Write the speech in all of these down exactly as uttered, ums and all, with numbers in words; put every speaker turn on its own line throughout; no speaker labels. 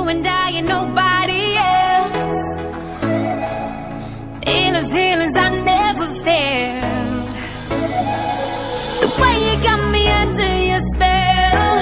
and I and nobody else. Inner feelings I never felt. The way you got me under your spell.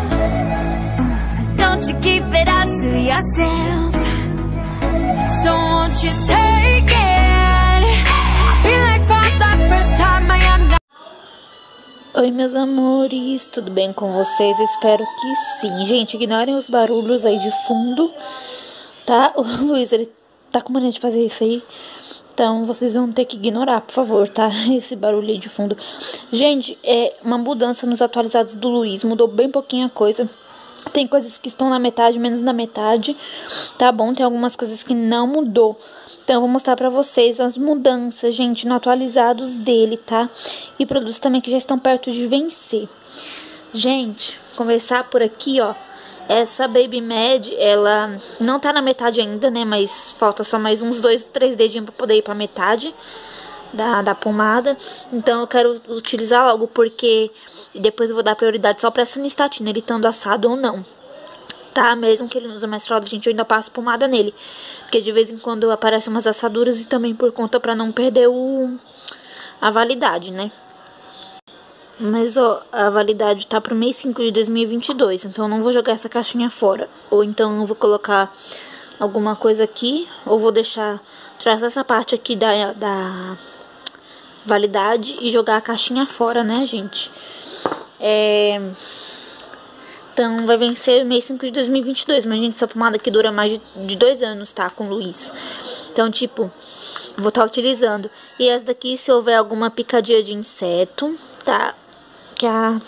Don't you keep it all to yourself. So won't you take it? I feel like for the first time I am not.
Oi, meus amores, tudo bem com vocês? Espero que sim. Gente, ignorem os barulhos aí de fundo, tá? O Luiz, ele tá com mania de fazer isso aí. Então, vocês vão ter que ignorar, por favor, tá? Esse barulho aí de fundo. Gente, é uma mudança nos atualizados do Luiz. Mudou bem pouquinha coisa. Tem coisas que estão na metade, menos na metade, tá bom? Tem algumas coisas que não mudou. Então, eu vou mostrar pra vocês as mudanças, gente, no atualizados dele, tá? E produtos também que já estão perto de vencer. Gente, começar por aqui, ó. Essa Baby Med, ela não tá na metade ainda, né? Mas falta só mais uns dois, três dedinhos pra poder ir pra metade da, da pomada. Então, eu quero utilizar logo, porque depois eu vou dar prioridade só pra essa Nistatina, ele estando assado ou não. Tá? Mesmo que ele não use mais fralda, gente, eu ainda passo pomada nele. Porque de vez em quando aparecem umas assaduras e também por conta pra não perder o, a validade, né? Mas, ó, a validade tá pro mês cinco de dois mil e vinte e dois. Então, eu não vou jogar essa caixinha fora. Ou então, eu vou colocar alguma coisa aqui. Ou vou deixar, trazer essa parte aqui da, da validade e jogar a caixinha fora, né, gente? É... Então, vai vencer mês cinco de dois mil e vinte e dois. Mas, gente, essa pomada aqui dura mais de, de dois anos, tá? Com o Luiz. Então, tipo, vou estar utilizando. E essa daqui, se houver alguma picadinha de inseto, tá? Que é a...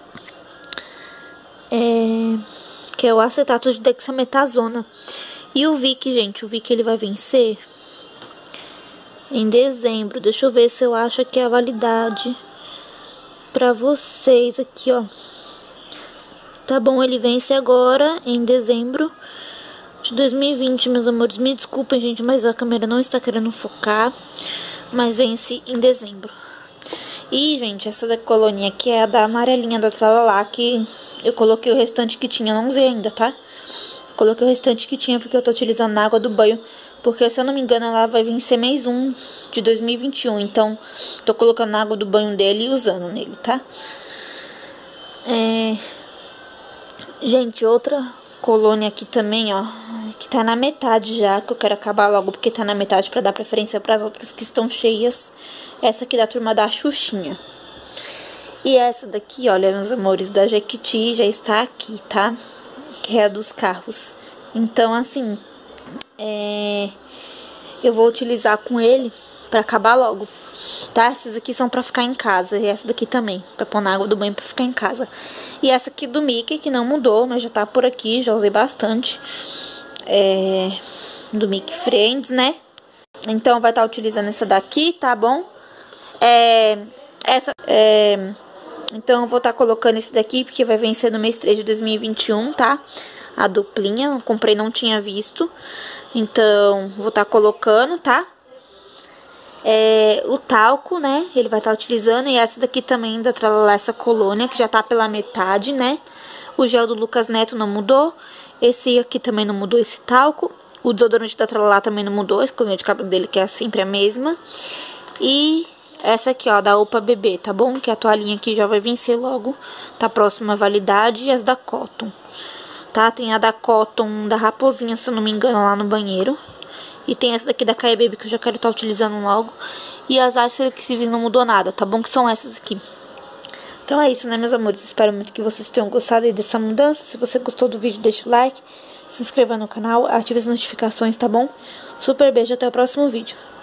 É... Que é o acetato de dexametasona. E o Vick, gente. O Vick, ele vai vencer em dezembro. Deixa eu ver se eu acho que é a validade pra vocês aqui, ó. Tá bom, ele vence agora, em dezembro de dois mil e vinte, meus amores. Me desculpem, gente, mas a câmera não está querendo focar. Mas vence em dezembro. E, gente, essa da colonia aqui é a da amarelinha da Tralalá, que eu coloquei o restante que tinha. Eu não usei ainda, tá? Coloquei o restante que tinha porque eu tô utilizando na água do banho. Porque, se eu não me engano, ela vai vencer mês um de dois mil e vinte e um. Então, tô colocando na água do banho dele e usando nele, tá? É... Gente, outra colônia aqui também, ó, que tá na metade já, que eu quero acabar logo porque tá na metade pra dar preferência pras outras que estão cheias. Essa aqui da turma da Xuxinha. E essa daqui, olha, meus amores, da Jequiti já está aqui, tá? Que é a dos carros. Então, assim, é... eu vou utilizar com ele pra acabar logo, tá? Essas aqui são pra ficar em casa. E essa daqui também, pra pôr na água do banho pra ficar em casa. E essa aqui do Mickey, que não mudou, mas já tá por aqui, já usei bastante. É... Do Mickey Friends, né? Então, vai estar utilizando essa daqui, tá bom? É... Essa... É... Então, eu vou estar colocando esse daqui, porque vai vencer no mês três de dois mil e vinte e um, tá? A duplinha, eu comprei, não tinha visto. Então, vou estar colocando, tá? É, o talco, né, ele vai estar utilizando. E essa daqui também da Tralalá, essa colônia, que já tá pela metade, né. O gel do Lucas Neto não mudou. Esse aqui também não mudou, esse talco. O desodorante da Tralalá também não mudou. A escovinha de cabelo dele, que é sempre a mesma. E essa aqui, ó, da Opa Bebê, tá bom? Que a toalhinha aqui já vai vencer logo, tá próxima a validade. E as da Cotton, tá? Tem a da Cotton da Raposinha, se eu não me engano, lá no banheiro. E tem essa daqui da Kaia Baby, que eu já quero estar utilizando logo. E as artes flexíveis não mudou nada, tá bom? Que são essas aqui. Então é isso, né, meus amores? Espero muito que vocês tenham gostado aí dessa mudança. Se você gostou do vídeo, deixa o like, se inscreva no canal, ative as notificações, tá bom? Super beijo, até o próximo vídeo.